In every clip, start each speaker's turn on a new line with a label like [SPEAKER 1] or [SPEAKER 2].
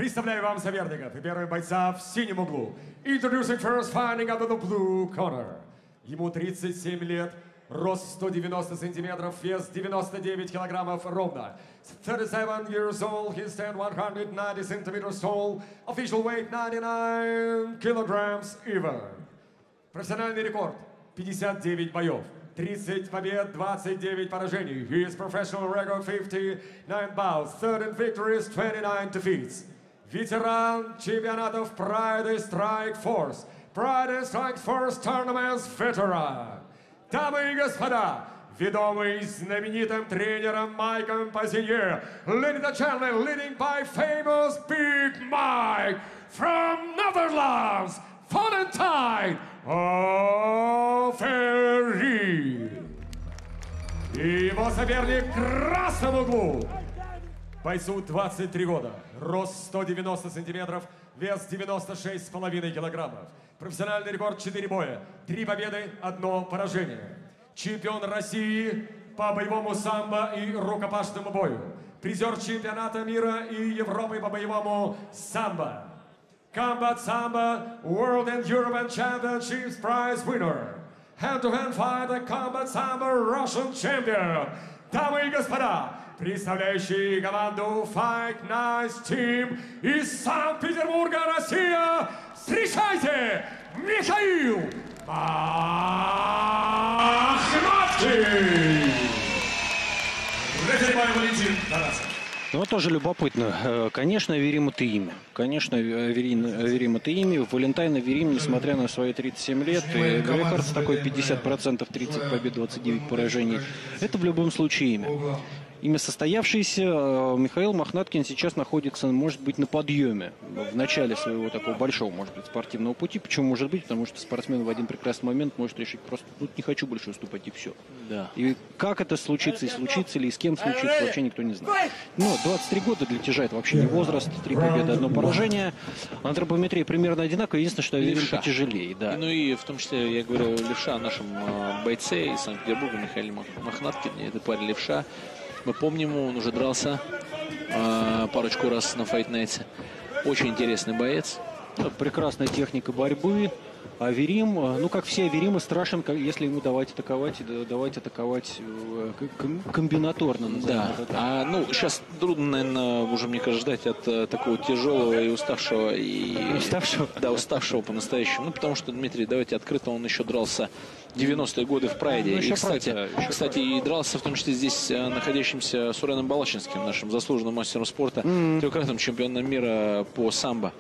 [SPEAKER 1] Представляю вам соперников и первого бойца в синем углу. Introducing first, fighting out of the blue corner. Ему 37 лет, рост 190 сантиметров, вес 99 килограммов ровно. 37 years old, he stands 190 centimeters tall, official weight 99 kilograms even. Профессиональный рекорд 59 боев. 30 побед, 29 поражений. His professional record 59 bouts, 13 victories, 29 defeats. Ветеран чемпионатов Pride and Strike Force. Pride and Strike Force Tournaments Veteran. Дамы и господа, ведомый знаменитым тренером Майком Пазинье. Ladies and gentlemen, leading by famous Big Mike from Netherlands, Valentine Ferry. И его соперник в красном углу. Бойцу 23 года, рост 190 сантиметров, вес 96,5 килограммов. Профессиональный рекорд 4 боя, 3 победы, 1 поражение. Чемпион России по боевому самбо и рукопашному бою. Призер чемпионата мира и Европы по боевому самбо. Combat Samba World and European Championships prize winner. Hand-to-hand fighter Combat Samba Russian champion. Дамы и господа, представляющие команду Fight Nice Team из Санкт-Петербурга, Россия, встречайте, Михаил Махнаткин! Рефери Валентин Тарасов.
[SPEAKER 2] Ну, тоже любопытно. Конечно, Верим это имя. Конечно, Верим это имя. Валентайн Верим, несмотря на свои 37 лет, и рекорд такой 50%, 30 побед, 29 поражений. Это в любом случае имя. Имя состоявшееся. Михаил Махнаткин сейчас находится, может быть, на подъеме. В начале своего такого большого, может быть, спортивного пути. Почему может быть? Потому что спортсмен в один прекрасный момент может решить просто, ну, не хочу больше выступать, и все. Да. И как это случится, и случится ли, и с кем случится, вообще никто не знает. Но 23 года для тяжа это вообще не возраст. 3 победы, 1 поражение. Антропометрия примерно одинаковая. Единственное, что Верим потяжелее. Да.
[SPEAKER 3] Ну и в том числе, я говорю, левша о нашем бойце из Санкт-Петербурга, Михаиле Махнаткине. Это парень левша. Мы помним, он уже дрался парочку раз на файтнете. Очень интересный боец.
[SPEAKER 2] Прекрасная техника борьбы. А Верим, ну как все, Верим страшен, если ему давать атаковать комбинаторно.
[SPEAKER 3] Да. Ну, сейчас трудно, наверное, уже, мне кажется, ждать от такого тяжелого и уставшего.
[SPEAKER 2] Уставшего?
[SPEAKER 3] Да, уставшего по-настоящему. Ну, потому что, Дмитрий, давайте открыто, он еще дрался 90-е годы в Прайде. И, кстати, и дрался в том числе здесь находящимся Суреном Балачинским, нашим заслуженным мастером спорта, трехкратным чемпионом мира по самбо.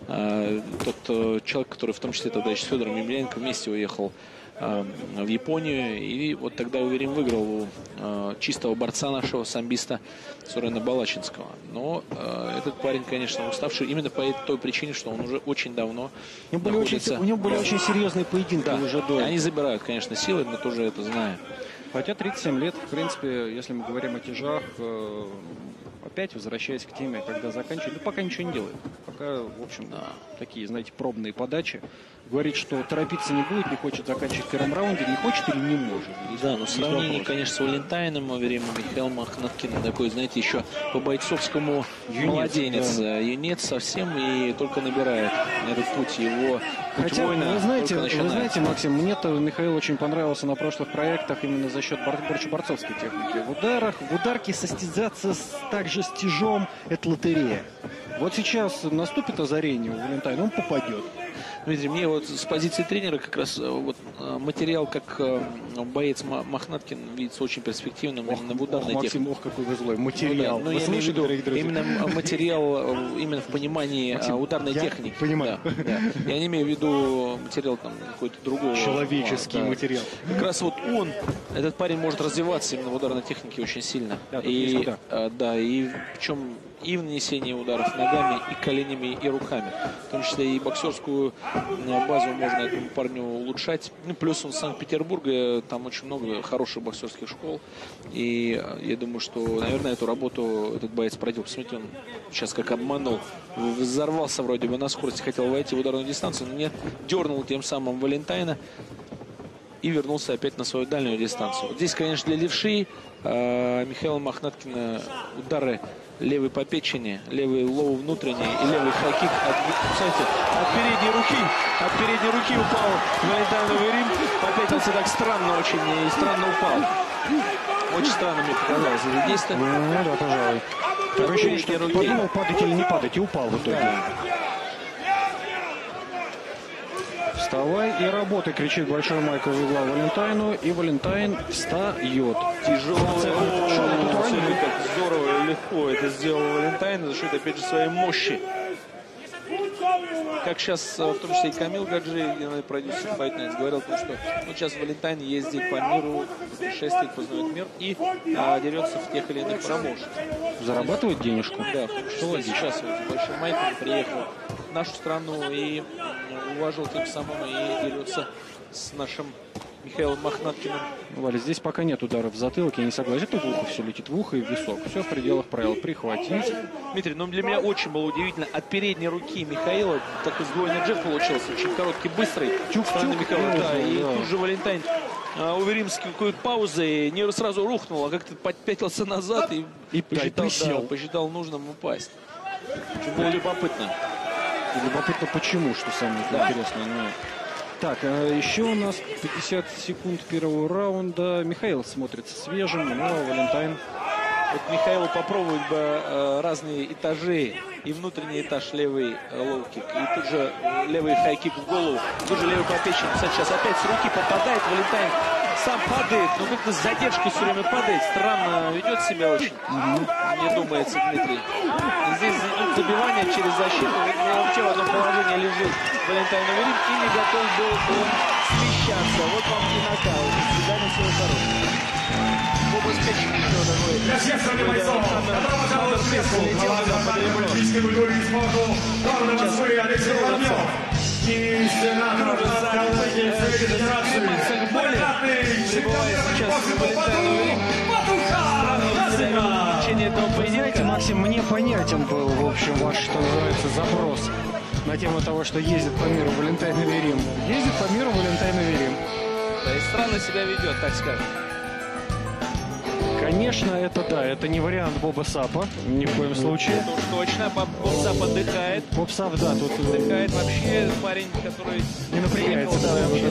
[SPEAKER 3] Тот человек, который в том числе тогда еще с Федором Емельяненко вместе уехал в Японию. И вот тогда Верим выиграл у чистого борца нашего самбиста Сурена Балачинского. Но этот парень, конечно, уставший именно по той причине, что он уже очень давно находится...
[SPEAKER 2] У него были очень серьезные поединки уже до.
[SPEAKER 3] Они забирают, конечно, силы, мы тоже это знаем.
[SPEAKER 2] Хотя 37 лет, в принципе, если мы говорим о тяжах, опять возвращаясь к теме, когда заканчивает, ну пока ничего не делает. Пока, в общем, такие, знаете, пробные подачи. Говорит, что торопиться не будет, не хочет заканчивать в первом раунде, не хочет или не может.
[SPEAKER 3] Да, но в сравнении, конечно, с Валентайном, Верим Михаил Махнаткин такой, знаете, еще по бойцовскому младенец. Да. Юнец совсем и только набирает этот путь. Его путь воина
[SPEAKER 2] вы знаете, Максим, мне-то Михаил очень понравился на прошлых проектах именно за счет борцовской техники. В ударке состязаться также с тяжом – это лотерея. Вот сейчас наступит озарение у Валентайна, он попадет.
[SPEAKER 3] Видите, мне вот с позиции тренера как раз вот материал, как боец Махнаткин, видится очень перспективным именно в ударной технике.
[SPEAKER 2] Максим, какой вы злой. Материал.
[SPEAKER 3] Ну, я имею в виду именно материал именно в понимании Максим, ударной техники.
[SPEAKER 2] Понимаю.
[SPEAKER 3] Да, да. Я не имею в виду материал там какой-то другого.
[SPEAKER 2] Человеческий материал.
[SPEAKER 3] Как раз вот этот парень может развиваться именно в ударной технике очень сильно.
[SPEAKER 2] Да,
[SPEAKER 3] и причем и в нанесении ударов ногами, и коленями, и руками. В том числе и боксерскую базу можно этому парню улучшать. Ну, плюс он из Санкт-Петербурга, там очень много хороших боксерских школ. И я думаю, что, наверное, эту работу этот боец проделал. Посмотрите, он сейчас как обманул. Взорвался вроде бы на скорости, хотел войти в ударную дистанцию, но нет. Дернул тем самым Валентайна и вернулся опять на свою дальнюю дистанцию. Вот здесь, конечно, для левши Михаила Махнаткина удары Левый по печени, левый лоу внутренний и левый хайкик от передней руки упал Валентайн Верим. Попятился так странно очень и странно упал. Очень странно мне показалось это действие.
[SPEAKER 2] Ну да, пожалуй. Такое ощущение, что подумал, падать или не падать, и упал в итоге. Да. Вставай и работай, кричит большой Майкл из угла Валентайну, и Валентайн встает.
[SPEAKER 3] Тяжело. Как здорово и легко это сделал Валентайн, за счет, опять же, своей мощи. Как сейчас, в том числе и Камил Гаджи, продюсер Fight Nights, говорил, что сейчас Валентайн ездит по миру, путешествует, познает мир и дерется в тех или иных промоушенах.
[SPEAKER 2] Зарабатывает денежку?
[SPEAKER 3] Да, что вот сейчас вот большой Майкл приехал в нашу страну и уважил тем самым и дерется с нашим Михаилом Мохнаткиным.
[SPEAKER 2] Валя, здесь пока нет ударов в затылок, я не согласен. Это в ухо все летит, в ухо и в висок. Все в пределах правил. Прихватить.
[SPEAKER 3] Дмитрий, но для меня очень было удивительно. От передней руки Михаила такой сдвоенный джеб получился. Очень короткий, быстрый.
[SPEAKER 2] Чук-чук.
[SPEAKER 3] Да, и тут же Валентайн у Веримского какой-то паузы не сразу рухнул, а как-то подпятился назад и посчитал нужным упасть. Очень было любопытно.
[SPEAKER 2] И любопытно почему, что самое интересное. Но... Так, еще у нас 50 секунд первого раунда. Михаил смотрится свежим, но Валентайн...
[SPEAKER 3] Вот Михаилу попробовать бы разные этажи. И внутренний этаж левый лоу-кик. И тут же левый хай-кик в голову. Тут же левый по печени. Кстати, сейчас опять с руки попадает. Валентайн сам падает, но как-то с задержкой все время падает. Странно ведет себя очень. Не думается, Дмитрий. И здесь забивание через защиту. Вообще в одном положении лежит Валентайн Верим и не готов был он смещаться. Вот вам и нокаут. До свидания, всего хорошего. Область печени еще такой.
[SPEAKER 1] Для всех страны бойцов, которого жалуют лесу, главный олимпийской культуры и спорту, главный Москвы Алексей Воробьев. И сенатор Национальной Федерации, многократный чемпион сейчас
[SPEAKER 2] Знаете, Максим, мне понятен был, в общем, ваш, что называется, запрос на тему того, что ездит по миру Валентайн Верим. Ездит по миру Валентайн Верим.
[SPEAKER 3] Да, и странно себя ведет, так скажем.
[SPEAKER 2] Конечно, это не вариант Боба Сапа, ни в коем случае.
[SPEAKER 3] Это уж точно, Боб Сап отдыхает.
[SPEAKER 2] Боб Сап, да, тут...
[SPEAKER 3] Отдыхает вообще парень, который...
[SPEAKER 2] Не напрягается, да,
[SPEAKER 3] вообще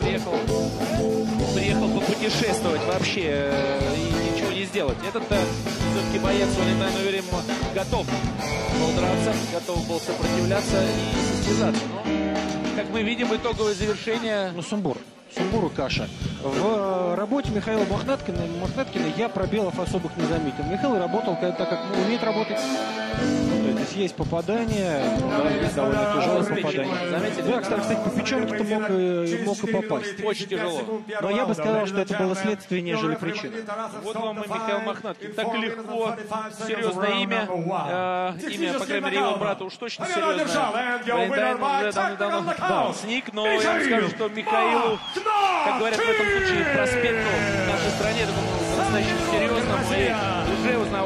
[SPEAKER 3] приехал попутешествовать вообще и ничего не сделать. Этот-то все-таки боец Валентайн Верим готов был драться, готов был сопротивляться и состязаться. Но, как мы видим, итоговое завершение...
[SPEAKER 2] Ну, сумбур и каша. В работе Михаила Мохнаткина я пробелов особых не заметил. Михаил работал так, как умеет работать. Здесь есть попадание, да, есть довольно тяжелое попадание.
[SPEAKER 3] Заметили?
[SPEAKER 2] Да, кстати, по печенке-то мог и попасть.
[SPEAKER 3] Очень тяжело.
[SPEAKER 2] Но я бы сказал, что это было следствие, нежели причина.
[SPEAKER 3] Вот вам и Михаил Мохнаткин. Так легко, серьезное имя. Имя, по крайней мере, его брата уж точно серьезное. Валентайн уже давно сник, но я вам скажу, что Михаилу, как говорят в этом случае, проспекту в нашей стране, такому по-настоящему серьезному, и уже узнавать.